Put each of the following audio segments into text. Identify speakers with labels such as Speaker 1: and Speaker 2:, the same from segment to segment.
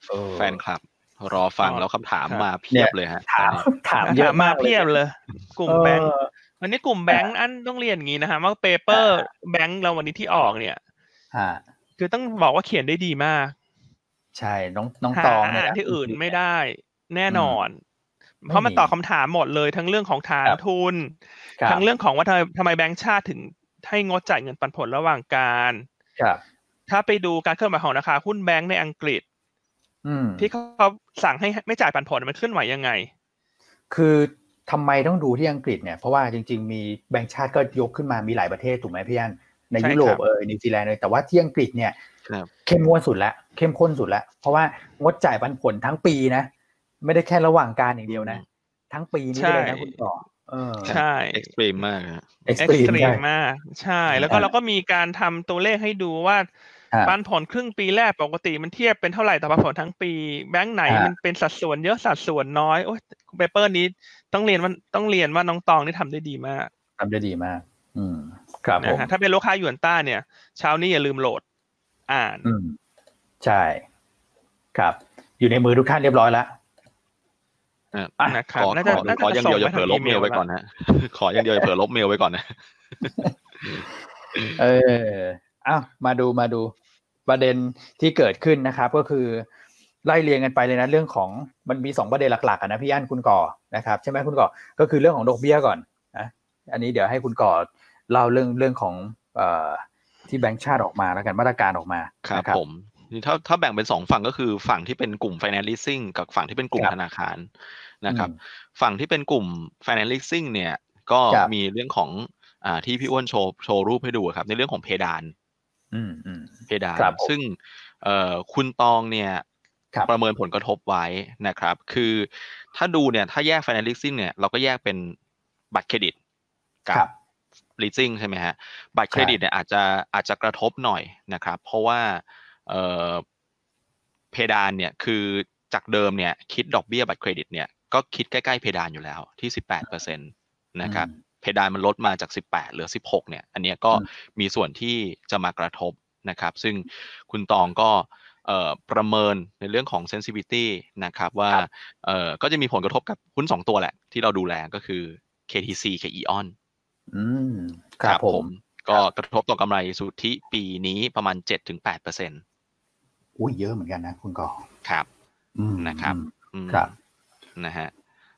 Speaker 1: แฟนคลับรอฟังแล้วคำถามมาเพียบเลยฮะ
Speaker 2: ถามเยอะมาก
Speaker 3: เพียบเลยกลุ่มแบงค์วันนี้กลุ่มแบงค์อันต้องเรียนอย่างนี้นะฮะว่าเปเปอร์แบงค์เราวันนี้ที่ออกเนี่ยคือต้องบอกว่าเขียนได้ดีมาก
Speaker 2: ใช่น้องตองเนี่ย
Speaker 3: ที่อื่นไม่ได้แน่นอนเพราะมันตอบคำถามหมดเลยทั้งเรื่องของฐานทุนทั้งเรื่องของว่าทำไมแบงก์ชาติถึงให้งดจ่ายเงินปันผลระหว่างการถ้าไปดูการเคลื่อนไหวของราคาหุ้นแบงก์ในอังกฤษที่เขาสั่งให้ไม่จ่ายปันผลมันเคลื่อนไหวยังไง
Speaker 2: คือทำไมต้องดูที่อังกฤษเนี่ยเพราะว่าจริงๆมีแบงก์ชาติก็ยกขึ้นมามีหลายประเทศถูกไหมพี่อันในยุโรปนิวซีแลนด์เลยแต่ว่าที่อังกฤษเนี่ยเข้มงวดสุดแล้วเข้มข้นสุดแล้วเพราะว่างดจ่ายปันผลทั้งปีนะไม่ได้แค่ระหว่างการอย่างเดียวนะทั้งปีนี้เลยนะคุณต่อ
Speaker 3: ใช่
Speaker 1: เอ็กซ์ตรีมมาก
Speaker 3: เอ็กซ์ตรีมมากใช่แล้วก็เราก็มีการทำตัวเลขให้ดูว่าปันผลครึ่งปีแรกปกติมันเทียบเป็นเท่าไหร่ต่อปันผลทั้งปีแบงค์ไหนมันเป็นสัดส่วนเยอะสัดส่วนน้อยโอ้ยเปเปอร์นี้ต้องเรียนว่าน้องตองนี่ทำได้ดีมาก
Speaker 2: ครับผม
Speaker 3: ถ้าเป็นลูกค้าหยวนต้าเนี่ยเช้านี้อย่าลืมโหลดอ่าน
Speaker 2: ใช่ครับอยู่ในมือทุกท่านเรียบร้อยแล้ว
Speaker 3: นะครับ
Speaker 1: ขออย่างเดียวอย่าเผลอลบเมลไว้ก่อนนะขออย่างเดียวอย่าเผลอลบเมลไว้ก่อนนะ
Speaker 2: มาดูประเด็นที่เกิดขึ้นนะครับก็คือไล่เรียงกันไปเลยนะเรื่องของมันมี2ประเด็นหลักๆนะพี่อั้นคุณก่อนะครับใช่ไหมคุณก่อก็คือเรื่องของดอกเบี้ยก่อนนะอันนี้เดี๋ยวให้คุณก่อเล่าเรื่องของที่แบงก์ชาติออกมาแล้วกันมาตรการออกมา
Speaker 1: ครับผมถ้าแบ่งเป็น2ฝั่งก็คือฝั่งที่เป็นกลุ่ม Finance Leasing กับฝั่งที่เป็นกลุ่มธนาคารนะครับฝั่งที่เป็นกลุ่ม Finance Leasing เนี่ยก็มีเรื่องของที่พี่อ้วนโชว์รูปให้ดูครับในเรื่องของเพดานซึ่งคุณตองเนี่ยประเมินผลกระทบไว้นะครับคือถ้าดูเนี่ยถ้าแยก Finance Leasing เนี่ยเราก็แยกเป็นบัตรเครดิตกับ leasing ใช่ไหมฮะบัตรเครดิตเนี่ยอาจจะกระทบหน่อยนะครับเพราะว่าเพดานเนี่ยคือจากเดิมเนี่ยคิดดอกเบี้ยบัตรเครดิตเนี่ยก็คิดใกล้ๆเพดานอยู่แล้วที่ 18% นะครับเพดานมันลดมาจาก18เหลือ16เนี่ยอันนี้ก็มีส่วนที่จะมากระทบนะครับซึ่งคุณตองก็ประเมินในเรื่องของ sensitivity นะครับว่าก็จะมีผลกระทบกับหุ้น2ตัวแหละที่เราดูแลก็คือ KTC กับ Aeon
Speaker 2: ครับผม
Speaker 1: ก็กระทบต่อกำไรสุทธิปีนี้ประมาณ 7-8%
Speaker 2: อุ้ยเยอะเหมือนกันนะคุณก่อ
Speaker 1: ครับนะครับ
Speaker 2: ครับ
Speaker 1: นะฮะ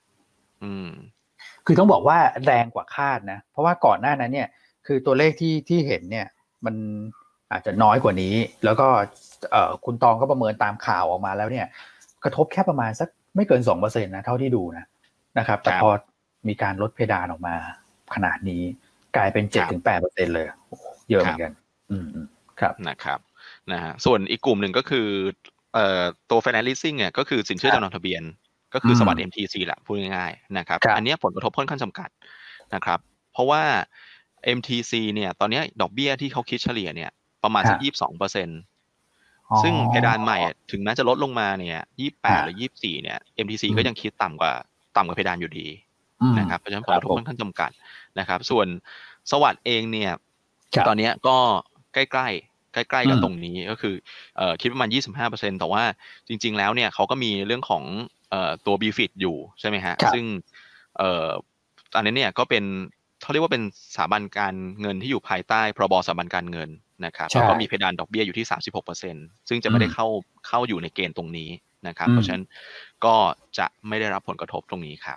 Speaker 2: คือต้องบอกว่าแรงกว่าคาดนะเพราะว่าก่อนหน้านั้นเนี่ยคือตัวเลขที่เห็นเนี่ยมันอาจจะน้อยกว่านี้แล้วก็คุณตองก็ประเมินตามข่าวออกมาแล้วเนี่ยกระทบแค่ประมาณสักไม่เกิน 2% นะเท่าที่ดูนะครับแต่พอมีการลดเพดานออกมาขนาดนี้กลายเป็น 7-8% เลยเยอะเหมือนกันครับ
Speaker 1: นะครับนะฮะส่วนอีกกลุ่มหนึ่งก็คือตัว Finance Leasing เนี่ยก็คือสินเชื่อจำนองทะเบียนก็คือสวัสดิ์ MTC แหละพูดง่ายๆนะครับอันนี้ผลกระทบค่อนข้างจำกัดนะครับเพราะว่า MTC เนี่ยตอนนี้ดอกเบี้ยที่เขาคิดเฉลี่ยเนี่ยประมาณสัก 22% ซึ่งเพดานใหม่ถึงแม้จะลดลงมาเนี่ย28หรือ24เนี่ย MTC ก็ยังคิดต่ำกว่าเพดานอยู่ดีนะครับเพราะฉะนั้นผลกระทบค่อนข้างจำกัดนะครับส่วนสวัสดิ์เองเนี่ยตอนนี้ก็ใกล้กับตรงนี้ก็คือคิดประมาณ 25% แต่ว่าจริงๆแล้วเนี่ยเขาก็มีเรื่องของตัว BFIT อยู่ใช่ไหมฮะซึ่งอันนี้เนี่ยก็เป็นเขาเรียกว่าเป็นสถาบันการเงินที่อยู่ภายใต้พรบสถาบันการเงินนะครับแล้วก็มีเพดานดอกเบี้ยอยู่ที่ 36% ซึ่งจะไม่ได้เข้าอยู่ในเกณฑ์ตรงนี้นะครับเพราะฉะนั้นก็จะไม่ได้รับผลกระทบตรงนี้ครับ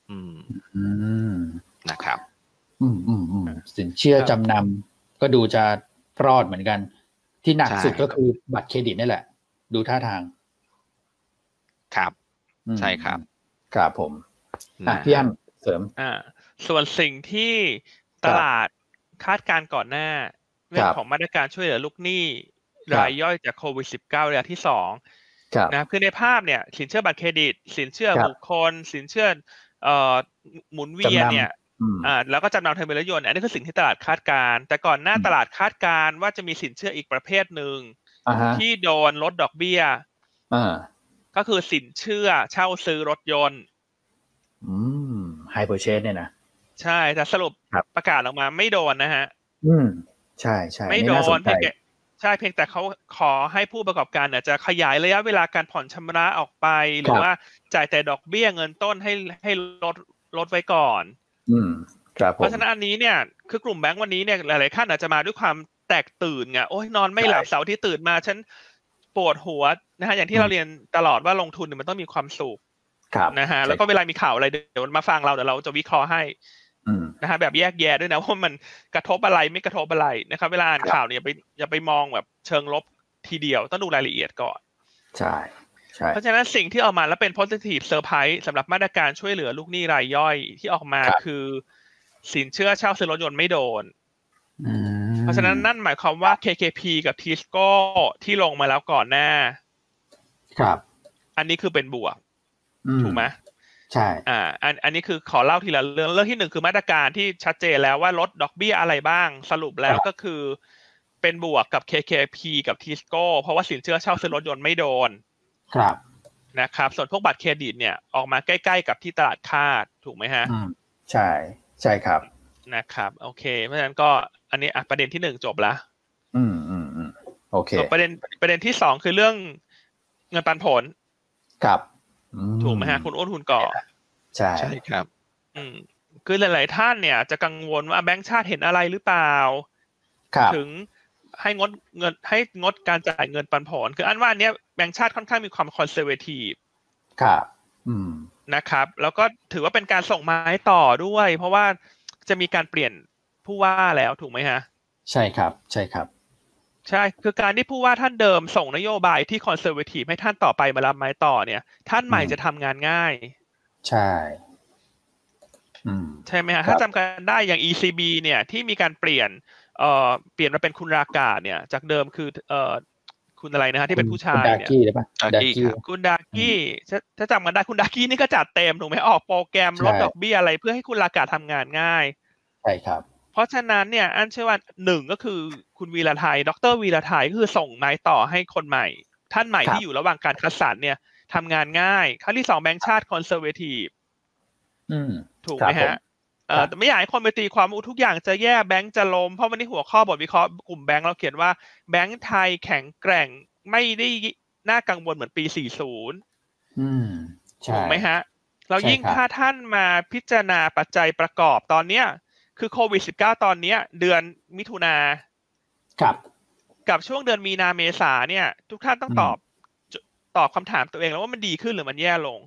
Speaker 1: นะครับ
Speaker 2: สินเชื่อจำนำก็ดูจะรอดเหมือนกันที่หนักสุดก็คือบัตรเครดิตนี่แหละดูท่าทาง
Speaker 1: ครับใช่ครับ
Speaker 2: ครับผมพี่อั้นเสริม
Speaker 3: ส่วนสิ่งที่ตลาดคาดการก่อนหน้าเรื่องของมาตรการช่วยเหลือลูกหนี้รายย่อยจากโควิด-19 ระยะที่2นะครับคือในภาพเนี่ยสินเชื่อบัตรเครดิตสินเชื่อบุคคลสินเชื่อหมุนเวียนเนี่ยแล้วก็จำนำทะเบียนรถยนต์อันนี้คือสิ่งที่ตลาดคาดการแต่ก่อนหน้าตลาดคาดการว่าจะมีสินเชื่ออีกประเภทหนึ่งที่โดนลดดอกเบี้ยก็คือสินเชื่อเช่าซื้อรถยนต์
Speaker 2: ไฮเปอร์เชสเนี่ยนะ
Speaker 3: ใช่แต่สรุปประกาศออกมาไม่โดนนะฮะ
Speaker 2: ใช่
Speaker 3: ไม่โดนใช่ช่เพียงแต่เขาขอให้ผู้ประกอบการอาจจะขยายระยะเวลาการผ่อนชำระออกไปหรือว่าจ่ายแต่ดอกเบี้ยเงินต้นให้ลดไว้ก่อน
Speaker 2: ครับ
Speaker 3: เพราะฉะนั้นอันนี้เนี่ยคือกลุ่มแบงก์วันนี้เนี่ยหลายๆท่านอาจจะมาด้วยความแตกตื่นไงโอ้ยนอนไม่หลับเสาร์ที่ตื่นมาฉันปวดหัวนะฮะอย่างที่เราเรียนตลอดว่าลงทุนมันต้องมีความสุขนะฮะแล้วก็เวลามีข่าวอะไรเดี๋ยวมาฟังเราเดี๋ยวเราจะวิเคราะห์ให้นะฮะแบบแยกแยะด้วยนะว่ามันกระทบอะไรไม่กระทบอะไรนะครับเวลาอ่านข่าวเนี่ยอย่าไปมองแบบเชิงลบทีเดียวต้องดูรายละเอียดก่อน
Speaker 2: ใช่
Speaker 3: เพราะฉะนั้นสิ่งที่ออกมาแล้วเป็น positive surprise สำหรับมาตรการช่วยเหลือลูกหนี้รายย่อยที่ออกมาคือสินเชื่อเช่าซื้อรถยนต์ไม่โดนเพราะฉะนั้นนั่นหมายความว่า KKP กับ Tisco ที่ลงมาแล้วก่อนหน้า
Speaker 2: ครับ
Speaker 3: อันนี้คือเป็นบวกถูกไหม
Speaker 2: ใช่
Speaker 3: อันนี้คือขอเล่าทีละเรื่องที่หนึ่งคือมาตรการที่ชัดเจนแล้วว่าลดดอกเบี้ยอะไรบ้างสรุปแล้วก็คือเป็นบวกกับ KKP กับ Tisco เพราะว่าสินเชื่อเช่าซื้อรถยนต์ไม่โดน
Speaker 2: ครับ
Speaker 3: นะครับส่วนพวกบัตรเครดิตเนี่ยออกมาใกล้ๆกับที่ตลาดคาดถูกไหมฮะ
Speaker 2: ใช่ครับ
Speaker 3: นะครับโอเคเพราะฉะนั้นก็อันนี้ประเด็นที่หนึ่งจบละ
Speaker 2: โอเค
Speaker 3: ประเด็นที่สองคือเรื่องเงินปันผล
Speaker 2: ครับ
Speaker 3: ถูกไหมฮะคุณอ้นคุณก่อ
Speaker 2: ใช่
Speaker 1: ครับ
Speaker 3: คือหลายๆท่านเนี่ยจะกังวลว่าแบงก์ชาติเห็นอะไรหรือเปล่าถึงให้งดการจ่ายเงินปันผลคืออันว่าอันเนี้ยแบงก์ชาติค่อนข้างมีความคอนเซอร์เวทีฟ
Speaker 2: ครับ
Speaker 3: นะครับแล้วก็ถือว่าเป็นการส่งไม้ต่อด้วยเพราะว่าจะมีการเปลี่ยนผู้ว่าแล้วถูกไหมฮะ
Speaker 2: ใช่ครับใช่ครับ
Speaker 3: ใช่คือการที่ผู้ว่าท่านเดิมส่งนโยบายที่คอนเซอร์เวทีฟให้ท่านต่อไปมารับไม้ต่อเนี่ยท่านใหม่จะทำงานง่าย
Speaker 2: ใช่
Speaker 3: ใช่ไหมฮะถ้าจำกันได้อย่าง ECB เนี่ยที่มีการเปลี่ยนมาเป็นคุณรากาเนี่ยจากเดิมคือคุณอะไรนะฮะที่เป็นผู้ชายเนี่ยคุณดากี้ถ้าจำกันได้คุณดากี้นี่ก็จัดเต็มถูกไหมออกโปรแกรมลดดอกเบี้ยอะไรเพื่อให้คุณรากาทำงานง่าย
Speaker 2: ใช่ครับ
Speaker 3: เพราะฉะนั้นเนี่ยอันเชื่อว่าหนึ่งก็คือคุณวีระไทยดรวีระไทยก็คือส่งไม้ต่อให้คนใหม่ท่านใหม่ที่อยู่ระหว่างการคัดสรรเนี่ยทำงานง่ายขั้นที่สองแบงก์ชาติคอนเซอร์เวทีฟถูกไหมฮะแต่ไม่อยากให้คนไปตีความว่าทุกอย่างจะแย่แบงก์จะล้มเพราะวันนี้หัวข้อบทวิเคราะห์กลุ่มแบงก์เราเขียนว่าแบงก์ไทยแข็งแกร่งไม่ได้น่ากังวลเหมือนปี40ถูกไหมฮะเรายิ่งถ้าท่านมาพิจารณาปัจจัยประกอบตอนเนี้ยคือโควิด-19ตอนนี้เดือนมิถุนากับช่วงเดือนมีนาเมษาเนี่ยทุกท่านต้องตอบคำถามตัวเองแล้วว่ามันดีขึ้นหรือมันแย่ลง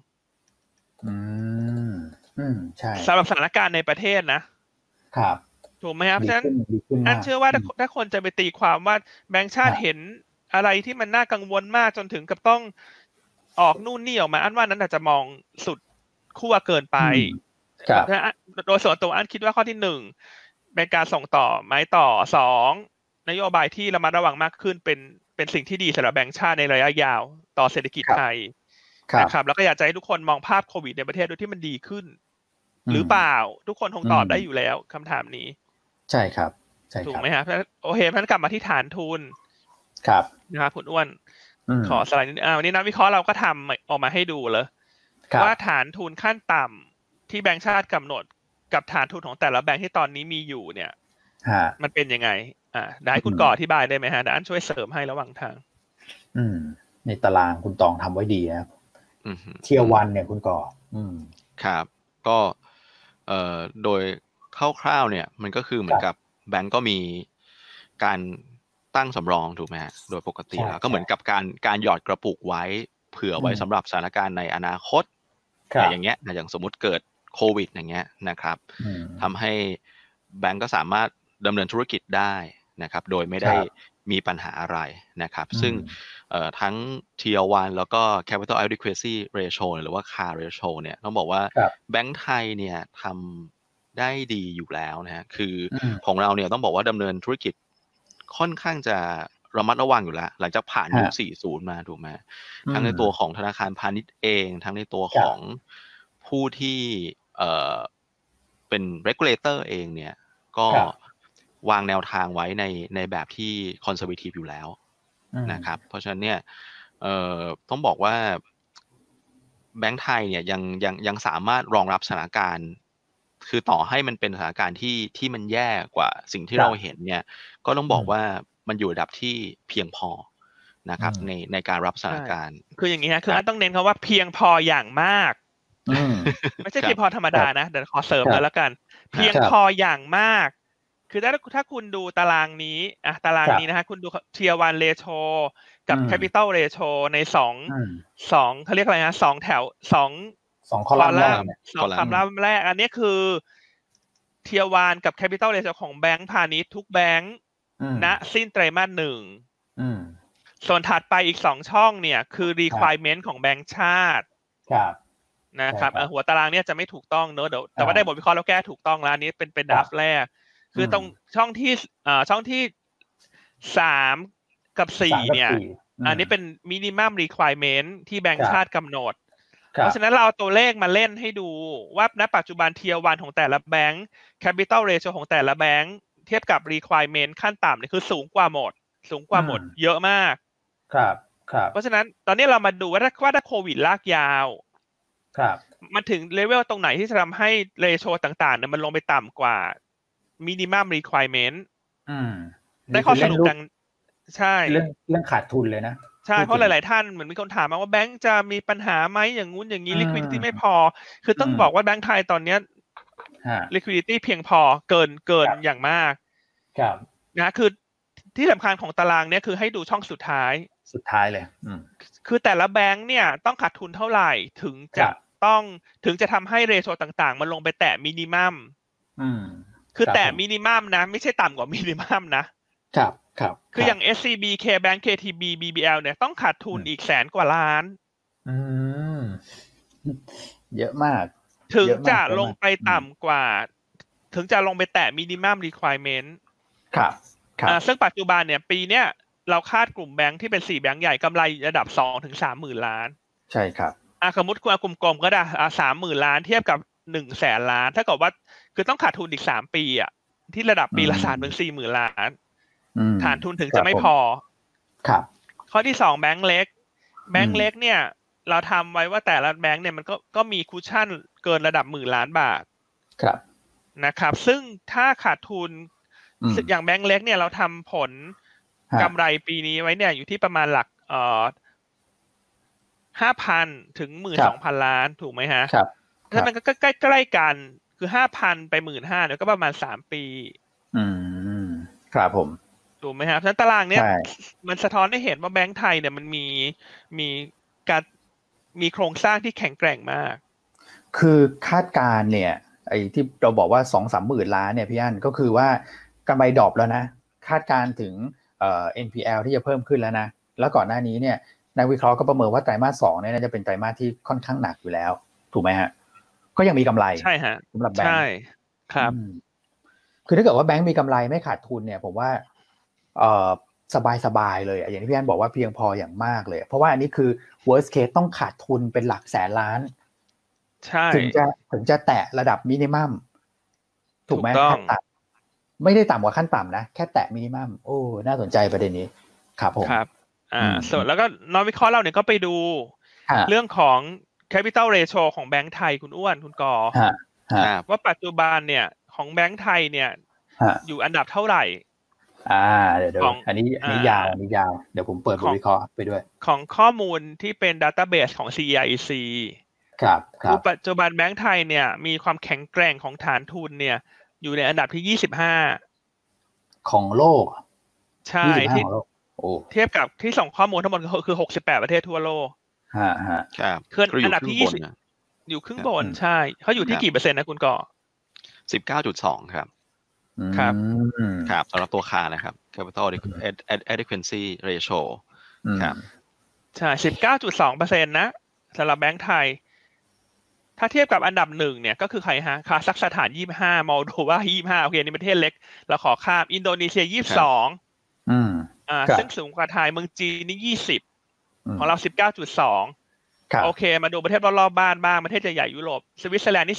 Speaker 2: ใช่
Speaker 3: สำหรับสถานการณ์ในประเทศนะครับถูกไหมครับฉะนั้นอันเชื่อว่าถ้าคนจะไปตีความว่าแบงก์ชาติเห็นอะไรที่มันน่ากังวลมากจนถึงกับต้องออกนู่นนี่ออกมาอันว่านั้นอาจจะมองสุดขั้วเกินไปโดยส่วนตัวอันคิดว่าข้อที่หนึ่งเป็นการส่งต่อไม้ต่อสองนโยบายที่ระมัดระวังมากขึ้นเป็นสิ่งที่ดีสำหรับแบงก์ชาติในระยะยาวต่อเศรษฐกิจไทยนะครับแล้วก็อยากจะให้ทุกคนมองภาพโควิดในประเทศด้วยที่มันดีขึ้นหรือเปล่าทุกคนคงตอบได้อยู่แล้วคำถามนี้
Speaker 2: ใช่ครับ
Speaker 3: ถูกไหมครับโอเคพันกลับมาที่ฐานทุนนะครับคุณอ้วนขอสไลด์นี้วันนี้นักวิเคราะห์เราก็ทำออกมาให้ดูเลยว่าฐานทุนขั้นต่ำที่แบงก์ชาติกำหนดกับฐานทุนของแต่ละแบงก์ที่ตอนนี้มีอยู่เนี่ยมันเป็นยังไงได้คุณก่ออธิบายได้ไหมฮะอันช่วยเสริมให้ระหว่างทาง
Speaker 2: ในตารางคุณตองทำไว้ดีนะครับเทียร์วันเนี่ยคุณก่อ
Speaker 1: ครับก็โดยคร่าวๆเนี่ยมันก็คือเหมือนกับแบงก์ก็มีการตั้งสำรองถูกไหมฮะโดยปกติแล้วก็เหมือนกับการหยอดกระปุกไว้เผื่อไว้สำหรับสถานการณ์ในอนาคตอย่างเงี้ยอย่างสมมุติเกิดโควิดอย่างเงี้ยนะครับทำให้แบงก์ก็สามารถดำเนินธุรกิจได้นะครับโดยไม่ได้มีปัญหาอะไรนะครับซึ่งทั้ง Tier 1แล้วก็ Capital Adequacy Ratio หรือว่า CAR Ratio เนี่ยต้องบอกว่าแบงก์ไทยเนี่ยทำได้ดีอยู่แล้วนะฮะคือของเราเนี่ยต้องบอกว่าดำเนินธุรกิจค่อนข้างจะระมัดระวังอยู่แล้วหลังจากผ่านยุค40มาถูกไหมทั้งในตัวของธนาคารพาณิชย์เองทั้งในตัวของผู้ที่เป็น regulator เองเนี่ยก็วางแนวทางไว้ในแบบที่ conservative อยู่แล้วนะครับเพราะฉะนั้นเนี่ยต้องบอกว่าแบงก์ไทยเนี่ยยังสามารถรองรับสถานการณ์คือต่อให้มันเป็นสถานการณ์ที่มันแย่กว่าสิ่งที่เราเห็นเนี่ยก็ต้องบอกว่ามันอยู่ระดับที่เพียงพอนะครับในการรับสถานการณ์
Speaker 3: คืออย่างนี้ฮะคืออันต้องเน้นคำว่าเพียงพออย่างมากไม่ใช่เพียงพอธรรมดานะเดี๋ยวขอเสริมแล้วกันเพียงพออย่างมากคือถ้าคุณดูตารางนี้ตารางนี้นะฮะคุณดู Tier 1 ratio กับ Capital ratio ในสองเขาเรียกอะไรนะ2แถว2
Speaker 2: คอลัมน์
Speaker 3: แรกอันนี้คือ Tier 1กับ Capital ratio ของแบงก์พาณิชย์ทุกแบงก์ณสิ้นไตรมาส1ส่วนถัดไปอีก2ช่องเนี่ยคือ requirement ของแบงก์ชาตินะครับหัวตารางเนี่ยจะไม่ถูกต้องเนอะเดี๋ยวแต่ว่าได้บทวิเคราะห์แล้วแก้ถูกต้องแล้วอันนี้เป็นดับแรกคือตรงช่องที่3กับ4เนี่ยอันนี้เป็น minimum requirement ที่แบงก์ชาติกำหนดเพราะฉะนั้นเราเอาตัวเลขมาเล่นให้ดูว่าณปัจจุบัน Tier 1ของแต่ละแบงก์ Capital Ratio ของแต่ละแบงก์เทียบกับ requirement ขั้นต่ำเนี่ยคือสูงกว่าหมดเยอะมาก
Speaker 2: ครับ
Speaker 3: เพราะฉะนั้นตอนนี้เรามาดูว่าถ้าโควิดลากยาวมันถึงเลเวลตรงไหนที่จะทำให้เรโชต่างๆเนี่ยมันลงไปต่ำกว่า minimum requirement ได้ข้อสรุปดังใช่
Speaker 2: เรื่องขาดทุนเลยนะ
Speaker 3: ใช่เพราะหลายๆท่านเหมือนมีคนถามมาว่าแบงก์จะมีปัญหาไหมอย่างงู้นอย่างนี้ liquidity ไม่พอคือต้องบอกว่าแบงก์ไทยตอนนี้ liquidity เพียงพอเกินอย่างมากนะคือที่สำคัญของตารางเนี้ยคือให้ดูช่องสุดท้าย
Speaker 2: เลย
Speaker 3: คือแต่ละแบงก์เนี่ยต้องขาดทุนเท่าไหร่ถึงจะทำให้เรโชต่างๆมันลงไปแตะมินิมัมคือแตะมินิมัมนะไม่ใช่ต่ำกว่ามินิมัมนะครับคืออย่าง SCB KBank KTB BBL เนี่ยต้องขาดทุนอีก100,000 กว่าล้าน
Speaker 2: เยอะมาก
Speaker 3: ถึงจะลงไปต่ำกว่าถึงจะลงไปแตะมินิมัม requirement
Speaker 2: ครับ
Speaker 3: ซึ่งปัจจุบันเนี่ยปีเนี้ยเราคาดกลุ่มแบงค์ที่เป็น4แบงค์ใหญ่กำไรระดับ 2-3 หมื่นล้าน
Speaker 2: ใช่ครับ
Speaker 3: สมมติคุณเอากลุ่มๆก็ได้30,000 ล้านเทียบกับ100,000 ล้านถ้าเกิดว่าคือต้องขาดทุนอีก3ปีที่ระดับปีละ 3-4 หมื่นล้านฐานทุนถึงจะไม่พอ
Speaker 2: ครับ
Speaker 3: ข้อที่2แบงค์เล็กเนี่ยเราทำไว้ว่าแต่ละแบงค์เนี่ยมันก็มีคุชชั่นเกินระดับ10,000 ล้านบาทนะครับซึ่งถ้าขาดทุนอย่างแบงค์เล็กเนี่ยเราทำผลกำไรปีนี้ไว้เนี่ยอยู่ที่ประมาณหลัก5,000 ถึง 12,000 ล้านถูกไหมฮะ
Speaker 2: ครับ
Speaker 3: ถ้ามันก็ใกล้ๆกันคือ 5,000 ไป 15,000เนี่ยก็ประมาณ3ปี
Speaker 2: ครับผม
Speaker 3: ถูกไหมครับฉะนั้นตารางเนี้ยมันสะท้อนให้เห็นว่าแบงก์ไทยเนี่ยมันมีโครงสร้างที่แข็งแกร่งมาก
Speaker 2: คือคาดการณ์เนี่ยไอ้ที่เราบอกว่า 2-3 หมื่นล้านเนี่ยพี่อั้นก็คือว่ากำไรดรอปแล้วนะคาดการณ์ถึงNPL ที่จะเพิ่มขึ้นแล้วนะแล้วก่อนหน้านี้เนี่ยนักวิเคราะห์ก็ประเมินว่าไตรมาส2เนี่ยน่าจะเป็นไตรมาสที่ค่อนข้างหนักอยู่แล้วถูกไหมฮะก็ยังมีกำไร
Speaker 3: ใช่ฮะ
Speaker 2: สำหรับแบงค์
Speaker 3: ใช่ครับ
Speaker 2: คือถ้าเกิดว่าแบงค์มีกำไรไม่ขาดทุนเนี่ยผมว่าสบายเลยอย่างที่พี่อั้นบอกว่าเพียงพออย่างมากเลยเพราะว่าอันนี้คือ worst case ต้องขาดทุนเป็นหลักแสนล้าน
Speaker 3: ใช่
Speaker 2: ถึงจะแตะระดับมินิมัมถูกไหมขั้นต่ำไม่ได้ต่ำกว่าขั้นต่ำนะแค่แตะมินิมัมโอ้น่าสนใจประเด็นนี้ครับผม
Speaker 3: ครับส่วนแล้วก็นักวิเคราะห์เราเนี่ยก็ไปดูเรื่องของ capital ratio ของแบงก์ไทยคุณอ้วนคุณกอว่าปัจจุบันเนี่ยของแบงก์ไทยเนี่ยอยู่อันดับเท่าไหร่
Speaker 2: เดี๋ยวอันนี้ยาวเดี๋ยวผมเปิดบทวิเคราะห์ไปด้วย
Speaker 3: ของข้อมูลที่เป็น database ของ CIC
Speaker 2: ครับ
Speaker 3: ปัจจุบันแบงก์ไทยเนี่ยมีความแข็งแกร่งของฐานทุนเนี่ยอยู่ในอันดับที่25
Speaker 2: ของโลก
Speaker 3: ใช่ที่เทียบกับที่ส่งข้อมูลทั้งหมดคือ68ประเทศทั่วโลก
Speaker 1: ครับ
Speaker 3: คืออันดับที่20อยู่ครึ่งบนใช่เขาอยู่ที่กี่เปอร์เซ็นต์นะคุณก่อ
Speaker 1: 19.2 ครับครับสำหรับตัวค่านะครับ capital adequacy ratio ครับ
Speaker 3: ใช่ 19.2% นะสำหรับแบงก์ไทยถ้าเทียบกับอันดับ1เนี่ยก็คือใครฮะคาซัคสถาน25มอลโดวา25โอเคนี่ประเทศเล็กเราขอข้ามอินโดนีเซีย22ซึ่งสูงกว่าไทยเมืองจีนนี่20ของเรา 19.2 โอเคมาดูประเทศรอบๆบ้านบ้างประเทศใหญ่ๆยุโรปสวิตเซอร์แลนด์นี่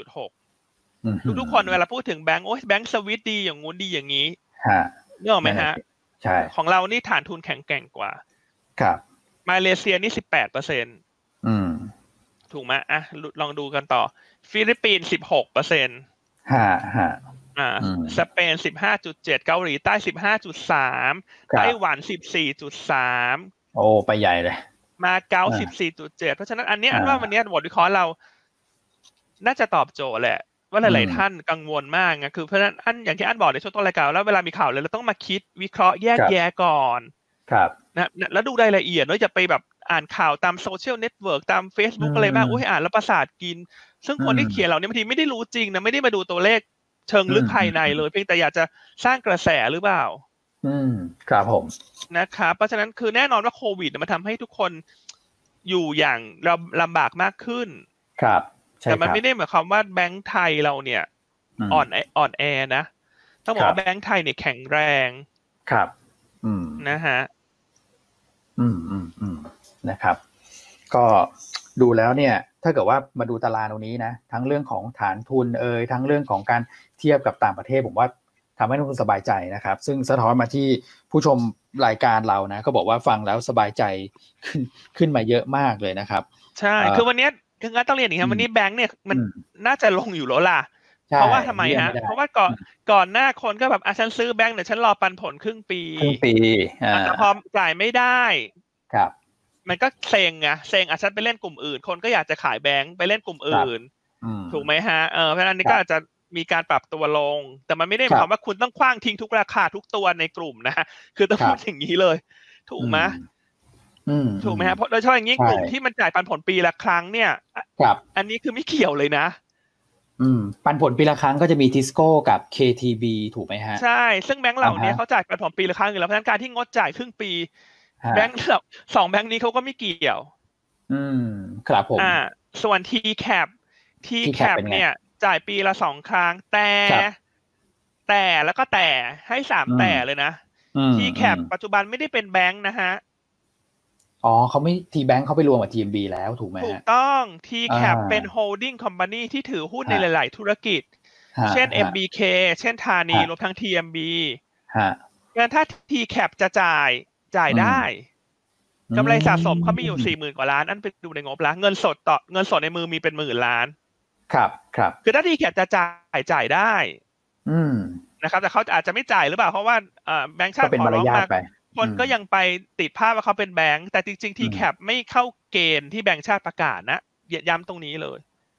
Speaker 3: 18.6 ทุกคนเวลาพูดถึงแบงก์แบงก์สวิตดีอย่างงู้นดีอย่างนี้นึกออกไหมฮะ
Speaker 2: ใช่
Speaker 3: ของเรานี่ฐานทุนแข็งแกร่งกว่า
Speaker 2: ครับ
Speaker 3: มาเลเซียนี่ 18%ถูกไหมลองดูกันต่อฟิลิปปินส์ 16% สเปน 15.7 เกาหลีใต้ 15.3 ไต้หวัน 14.3
Speaker 2: โอ้ไปใหญ่เลย
Speaker 3: มาเก๊า 14.7 เพราะฉะนั้นอันนี้อันว่าวันนี้บทวิเคราะห์เราน่าจะตอบโจทย์แหละว่าหลายๆท่านกังวลมากนะคือเพราะฉะนั้นอันอย่างที่อันบอกในช่วงต้นรายการแล้วเวลามีข่าวเลยเราต้องมาคิดวิเคราะห์แยกแยะก่อนนะแล้วดูรายละเอียดเนอะอย่าไปแบบอ่านข่าวตามโซเชียลเน็ตเวิร์กตาม Facebook อะไรบ้างอ่านแล้วประสาทกินซึ่งคนที่เขียนเหล่านี้บางทีไม่ได้รู้จริงนะไม่ได้มาดูตัวเลขเชิงลึกภายในเลยเพียงแต่อยากจะสร้างกระแสหรือเปล่า
Speaker 2: ครับผม
Speaker 3: นะครับเพราะฉะนั้นคือแน่นอนว่าโควิดมันทำให้ทุกคนอยู่อย่างลำบากมากขึ้น
Speaker 2: ครับ
Speaker 3: แต่มันไม่ได้หมายความว่าแบงก์ไทยเราเนี่ยอ่อนแอนะต้องบอกว่าแบงก์ไทยเนี่ยแข็งแรง
Speaker 2: ครับ
Speaker 3: นะฮะ
Speaker 2: นะครับก็ดูแล้วเนี่ยถ้าเกิดว่ามาดูตารางตรงนี้นะทั้งเรื่องของฐานทุนทั้งเรื่องของการเทียบกับต่างประเทศผมว่าทำให้นักลงทุนสบายใจนะครับซึ่งสะท้อนมาที่ผู้ชมรายการเรานะก็บอกว่าฟังแล้วสบายใจขึ้นมาเยอะมากเลยนะครับ
Speaker 3: ใช่คือวันนี้คืองั้นต้องเรียนอย่างนี้ครับวันนี้แบงค์เนี่ยมันน่าจะลงอยู่แล้วล่ะเพราะว่าทำไมฮะเพราะว่าก่อนหน้าคนก็แบบฉันซื้อแบงค์เดี๋ยวฉันรอปันผลครึ่งปีแต่พอจ่ายไม่ได้
Speaker 2: ครับ
Speaker 3: มันก็เซ็งฉันไปเล่นกลุ่มอื่นคนก็อยากจะขายแบงค์ไปเล่นกลุ่มอื่นถูกไหมฮะเพราะฉะนั้นนี่ก็อาจจะมีการปรับตัวลงแต่มันไม่ได้หมายความว่าคุณต้องคว้างทิ้งทุกราคาทุกตัวในกลุ่มนะคือต้องพูดอย่างนี้เลยถูกไหมถูกไหมฮะเพราะโดยเฉพาะอย่างนี้กลุ่มที่มันจ่ายปันผลปีละครั้งเนี่ยอันนี้คือไม่เกี่ยวเลยนะ
Speaker 2: ปันผลปีละครั้งก็จะมีทิสโก้กับ KTB ถูกไหมฮะ
Speaker 3: ใช่ซึ่งแบงค์เหล่านี้เขาจ่ายปันผลปีละครั้งอยู่แล้วเพราะฉะนั้นการที่งดจ่ายครึ่งปีแบงค์สองแบงค์นี้เขาก็ไม่เกี่ยว
Speaker 2: ครับผม
Speaker 3: ส่วน TCAP เนี่ยจ่ายปีละ2ครั้งแต่แล้วก็แต่ให้3แต่เลยนะ TCAP ปัจจุบันไม่ได้เป็นแบงค์นะฮะ
Speaker 2: เขาไม่ทีแบงค์เขาไปรวมกับ TMB แล้วถูกไหม
Speaker 3: ถูกต้อง TCAP เป็น holding company ที่ถือหุ้นในหลายๆธุรกิจเช่น MBK เช่นธานีรวมทั้ง TMB งั้นถ้า TCAP จะจ่ายได้กำไรสะสมเขามีอยู่ 40,000 กว่าล้านอันไปดูในงบแล้วเงินสดในมือมีเป็นหมื่นล้าน
Speaker 2: ครับ
Speaker 3: คือถ้า TCAP จะจ่ายได้นะครับแต่เขาอาจจะไม่จ่ายหรือเปล่าเพราะว่าแบงก์ชาติขอร้องมาคนก็ยังไปติดภาพว่าเขาเป็นแบงก์แต่จริงๆ TCAP ไม่เข้าเกณฑ์ที่แบงก์ชาติประกาศนะย้ำตรงนี้เลย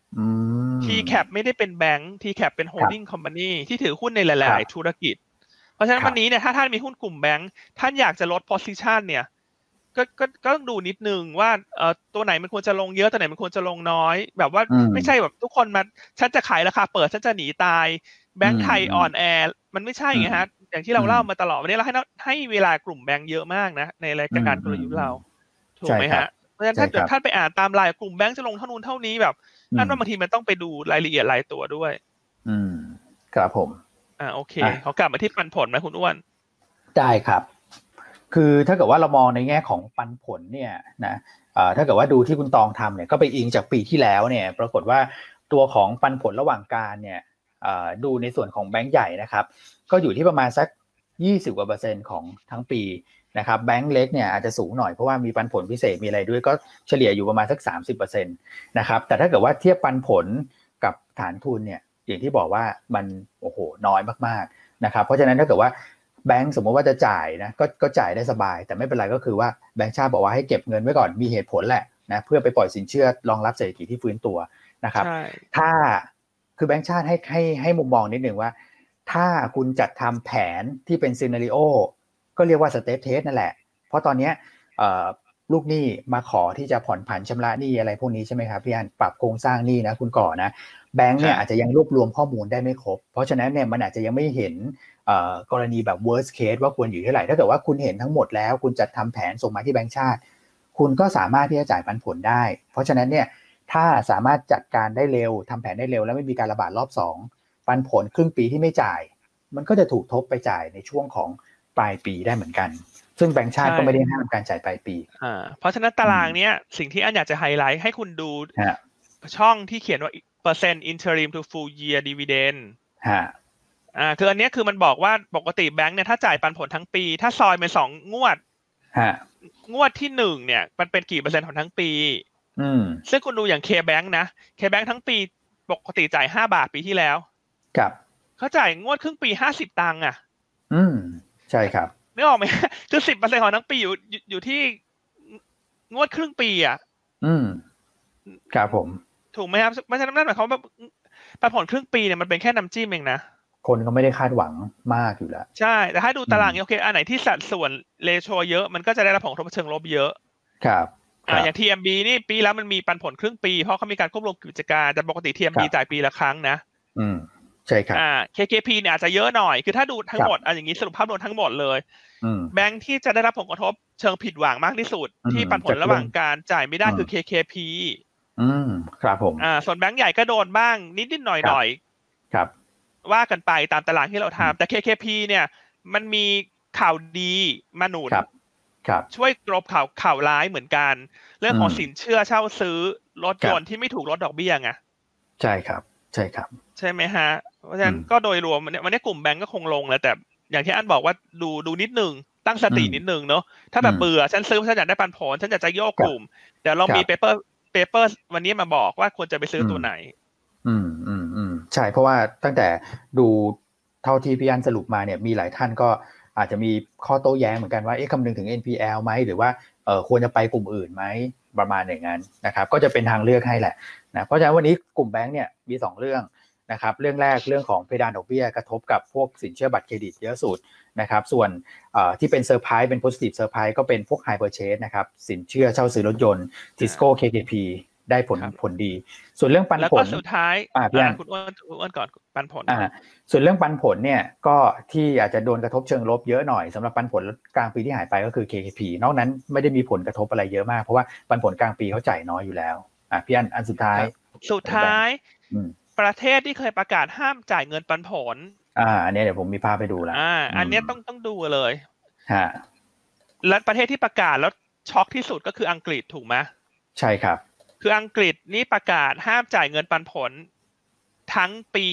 Speaker 3: TCAP ไม่ได้เป็นแบงก์ TCAP เป็น holding company ที่ถือหุ้นในหลายๆธุรกิจเพราะฉะนั้นวันนี้เนี่ยถ้าท่านมีหุ้นกลุ่มแบงก์ท่านอยากจะลด position เนี่ยก็ต้องดูนิดนึงว่าตัวไหนมันควรจะลงเยอะตัวไหนมันควรจะลงน้อยแบบว่าไม่ใช่แบบทุกคนมาฉันจะขายราคาเปิดฉันจะหนีตายแบงก์ไทยอ่อนแอมันไม่ใช่ไงฮะอย่างที่เราเล่ามาตลอดวันนี้เราให้เวลากลุ่มแบงก์เยอะมากนะในรายการกลยุทธ์เราถูกไหมฮะเพราะฉะนั้นถ้าเกิดท่านไปอ่านตามรายกลุ่มแบงก์จะลงเท่านู้นเท่านี้แบบนั่นว่าบางทีมันต้องไปดูรายละเอียดรายตัวด้วย
Speaker 2: ครับผม
Speaker 3: โอเคเขากลับมาที่ปันผลไหมคุณอ้วน
Speaker 2: ได้ครับคือถ้าเกิดว่าเรามองในแง่ของปันผลเนี่ยนะถ้าเกิดว่าดูที่คุณตองทำเนี่ยก็ไปอิงจากปีที่แล้วเนี่ยปรากฏว่าตัวของปันผลระหว่างการเนี่ยดูในส่วนของแบงก์ใหญ่นะครับก็อยู่ที่ประมาณสัก20%กว่าของทั้งปีนะครับแบงก์เล็กเนี่ยอาจจะสูงหน่อยเพราะว่ามีปันผลพิเศษมีอะไรด้วยก็เฉลี่ยอยู่ประมาณสัก 30% นะครับแต่ถ้าเกิดว่าเทียบปันผลกับฐานทุนเนี่ยอย่างที่บอกว่ามันโอ้โหน้อยมากๆนะครับเพราะฉะนั้นถ้าเกิดว่าแบงก์สมมติว่าจะจ่ายนะก็จ่ายได้สบายแต่ไม่เป็นไรก็คือว่าแบงก์ชาติบอกว่าให้เก็บเงินไว้ก่อนมีเหตุผลแหละนะเพื่อไปปล่อยสินเชื่อรองรับเศรษฐกิจที่ฟื้นตัวนะครับถ้าคือแบงก์ชาติให้มุมมองนิดนึงว่าถ้าคุณจัดทำแผนที่เป็นซีนาริโอก็เรียกว่าสเตปเทสนั่นแหละเพราะตอนนี้ลูกหนี้มาขอที่จะผ่อนผันชำระหนี้อะไรพวกนี้ใช่ไหมครับพี่อันปรับโครงสร้างหนี้นะคุณก่อนะแบงก์เนี่ยอาจจะยังรวบรวมข้อมูลได้ไม่ครบเพราะฉะนั้นเนี่ยมันอาจจะยังไม่เห็นกรณีแบบ worst case ว่าควรอยู่เท่าไหร่ถ้าเกิดว่าคุณเห็นทั้งหมดแล้วคุณจัดทำแผนส่งมาที่แบงก์ชาติคุณก็สามารถที่จะจ่ายปันผลได้เพราะฉะนั้นเนี่ยถ้าสามารถจัดการได้เร็วทำแผนได้เร็วแล้วไม่มีการระบาดรอบ2ปันผลครึ่งปีที่ไม่จ่ายมันก็จะถูกทบไปจ่ายในช่วงของปลายปีได้เหมือนกันซึ่งแบงก์ชาติก็ไม่ได้ห้ามการจ่ายปลายปี
Speaker 3: เพราะฉะนั้นตารางเนี้ยสิ่งที่อันอยากจะไฮไลท์ให้คุณดูช่องที่เขียนว่า% interim to full year dividend คืออันนี้คือมันบอกว่าปกติแบงค์เนี่ยถ้าจ่ายปันผลทั้งปีถ้าซอยเป็น2งวดงวดที่1เนี่ยมันเป็นกี่%ของทั้งปีซึ่งคุณดูอย่าง K-Bank นะ K-Bank ทั้งปีปกติจ่าย5 บาทปีที่แล้ว
Speaker 2: ครับ
Speaker 3: เขาจ่ายงวดครึ่งปี50 ตังค์อ่ะ
Speaker 2: ใช่ครับ
Speaker 3: นึกออกไหมคือ 10% ของทั้งปีอยู่ที่งวดครึ่งปีอ่ะ
Speaker 2: ครับผม
Speaker 3: ถูกไหมครับเพราะฉะนั้นนั่นหมายความว่าปันผลครึ่งปีเนี่ยมันเป็นแค่น้ำจิ้มเองนะ
Speaker 2: คนก็ไม่ได้คาดหวังมากอยู่แล้ว
Speaker 3: ใช่แต่ถ้าดูตารางโอเคอันไหนที่สัดส่วนเรโชเยอะมันก็จะได้รับผลกระทบเชิงลบเยอะ
Speaker 2: ครับ
Speaker 3: อย่าง TMB นี่ปีแล้วมันมีปันผลครึ่งปีเพราะเขามีการควบรวมกิจการแต่ปกติ TMB จ่ายปีละครั้งนะ
Speaker 2: ใช่ครับ
Speaker 3: KKP เนี่ยอาจจะเยอะหน่อยคือถ้าดูทั้งหมดอย่างนี้สรุปภาพรวมทั้งหมดเลยแบงค์ที่จะได้รับผลกระทบเชิงผิดหวังมากที่สุดที่ปันผลระหว่างการจ่ายไม่ได้คือ KKP
Speaker 2: ครับผม
Speaker 3: ส่วนแบงค์ใหญ่ก็โดนบ้างนิดๆหน่อย
Speaker 2: ๆครับ
Speaker 3: ว่ากันไปตามตารางที่เราทำแต่ KKP เนี่ยมันมีข่าวดีมาหนุนช่วยกลบข่าวร้ายเหมือนกันเรื่องของสินเชื่อเช่าซื้อรถยนต์ที่ไม่ถูกลดดอกเบี้ยไง
Speaker 2: ใช่ครับใช่ครับ
Speaker 3: ใช่ไหมฮะเพราะฉะนั้นก็โดยรวมวันนี้กลุ่มแบงก์ก็คงลงแล้วแต่อย่างที่อันบอกว่าดูนิดนึงตั้งสตินิดนึงเนาะถ้าแบบเบื่อฉันซื้อฉันอยากได้ปันผลฉันอยากจะโยกกลุ่มเดี๋ยวเรามีเปเปอร์วันนี้มาบอกว่าควรจะไปซื้อตัวไหน
Speaker 2: ใช่เพราะว่าตั้งแต่ดูเท่าที่พี่อันสรุปมาเนี่ยมีหลายท่านก็อาจจะมีข้อโต้แย้งเหมือนกันว่าคำนึงถึง NPL ไหมหรือว่าควรจะไปกลุ่มอื่นไหมประมาณอย่างนั้นนะครับก็จะเป็นทางเลือกให้แหละนะเพราะฉะนั้นวันนี้กลุ่มแบงค์เนี่ยมี2เรื่องนะครับเรื่องแรกเรื่องของเพดานดอกเบี้ยกระทบกับพวกสินเชื่อบัตรเครดิตเยอะสุดนะครับส่วนที่เป็นเซอร์ไพรส์เป็น positive เซอร์ไพรส์ก็เป็นพวก high purchase นะครับสินเชื่อเช่าซื้อรถยนต์ Tisco KKP ได้ผลดีส่วนเรื่องปันผล
Speaker 3: แล้วก็สุดท้ายคุณอ้วนก่อนปันผล
Speaker 2: ส่วนเรื่องปันผลเนี่ยก็ที่อาจจะโดนกระทบเชิงลบเยอะหน่อยสำหรับปันผลกลางปีที่หายไปก็คือ KKP นอกนั้นไม่ได้มีผลกระทบอะไรเยอะมากเพราะว่าปันผลกลางปีเขาจ่ายน้อยอยู่แล้วพี่อันสุดท้าย
Speaker 3: ประเทศที่เคยประกาศห้ามจ่ายเงินปันผล
Speaker 2: อันนี้เดี๋ยวผมมีภาพไปดูแล้ว
Speaker 3: อันนี้ต้องดูเลยและประเทศที่ประกาศแล้วช็อกที่สุดก็คืออังกฤษถูกไหม
Speaker 2: ใช่ครับ
Speaker 3: คืออังกฤษนี่ประกาศห้ามจ่ายเงินปันผลทั้งปี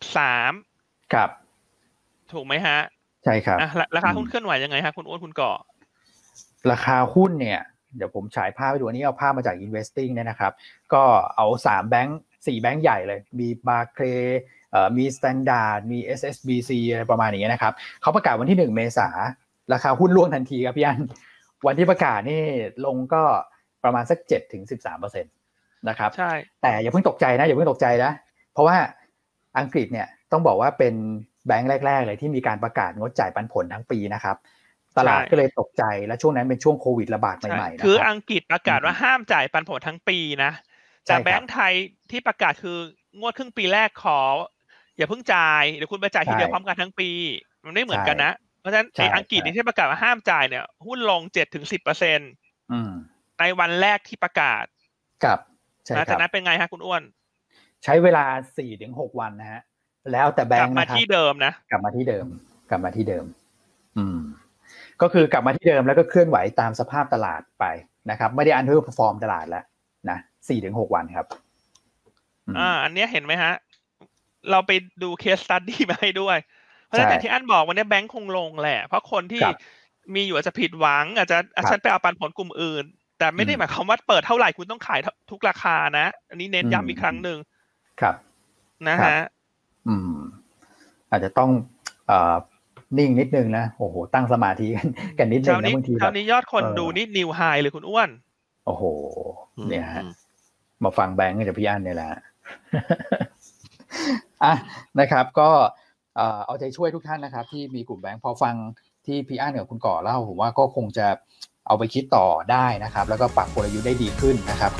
Speaker 3: 63
Speaker 2: ครับ
Speaker 3: ถูกไหมฮะ
Speaker 2: ใช่ครับ
Speaker 3: ราคาหุ้นเคลื่อนไหวยังไงฮะคุณอ้วนคุณก่อ
Speaker 2: ราคาหุ้นเนี่ยเดี๋ยวผมฉายภาพให้ดูอันนี้เอาภาพมาจาก Investing เนี่ยนะครับก็เอา3แบงค์4แบงค์ใหญ่เลยมี Barclaysมี Standard มี SSBC อะไรประมาณอย่างเงี้ยนะครับเขาประกาศวันที่1เมษายนราคาหุ้นร่วงทันทีครับพี่อันวันที่ประกาศนี่ลงก็ประมาณสัก 7-13% นะครับ
Speaker 3: ใช่
Speaker 2: แต่อย่าเพิ่งตกใจนะเพราะว่าอังกฤษเนี่ยต้องบอกว่าเป็นแบงค์แรกๆเลยที่มีการประกาศงดจ่ายปันผลทั้งปีนะครับตลาดก็เลยตกใจและช่วงนั้นเป็นช่วงโควิดระบาดใหม่ๆนะ
Speaker 3: คืออังกฤษประกาศว่าห้ามจ่ายปันผลทั้งปีนะแต่แบงค์ไทยที่ประกาศคืองวดครึ่งปีแรกขออย่าเพิ่งจ่ายเดี๋ยวคุณไปจ่ายทีเดียวพร้อมกันทั้งปีมันไม่เหมือนกันนะเพราะฉะนั้นไอ้อังกฤษที่ประกาศว่าห้ามจ่ายเนี่ยหุ้นลง 7-10% ในวันแรกที่ประกาศ
Speaker 2: ครับใช่ครับ
Speaker 3: จากนั้นเป็นไงฮะคุณอ้วน
Speaker 2: ใช้เวลา 4-6 วันนะฮะแล้วแต่แบงค์
Speaker 3: นะครับกลับมาที่เดิมนะ
Speaker 2: กลับมาที่เดิมก็คือกลับมาที่เดิมแล้วก็เคลื่อนไหวตามสภาพตลาดไปนะครับไม่ได้อันเดอร์เพอร์ฟอร์มตลาดแล้วนะ 4-6 วันครับ
Speaker 3: อันนี้เห็นไหมฮะเราไปดูเคสสตั๊ดดี้มาให้ด้วยเพราะฉะนั้นอย่างที่อันบอกวันนี้แบงค์คงลงแหละเพราะคนที่มีอยู่อาจจะผิดหวังอาจจะฉันไปเอาปันผลกลุ่มอื่นแต่ไม่ได้หมายความว่าเปิดเท่าไหร่คุณต้องขายทุกราคานะอันนี้เน้นย้ำอีกครั้งนึง
Speaker 2: ครับ
Speaker 3: นะฮะ
Speaker 2: อาจจะต้องนิ่งนิดนึงนะโอ้โหตั้งสมาธิกันนิดนึงนะบางที
Speaker 3: คราวนี้ยอดคนดูนี่นิวไฮเลยคุณอ้วน
Speaker 2: โอ้โหเนี่ยฮะมาฟังแบงค์กับพี่อั้นเนี่ยแหละนะครับก็เอาใจช่วยทุกท่านนะครับที่มีกลุ่มแบงค์พอฟังที่พี่อั้นกับคุณก่อเล่าผมว่าก็คงจะเอาไปคิดต่อได้นะครับแล้วก็ปรับกลยุทธ์ได้ดีขึ้นนะครับ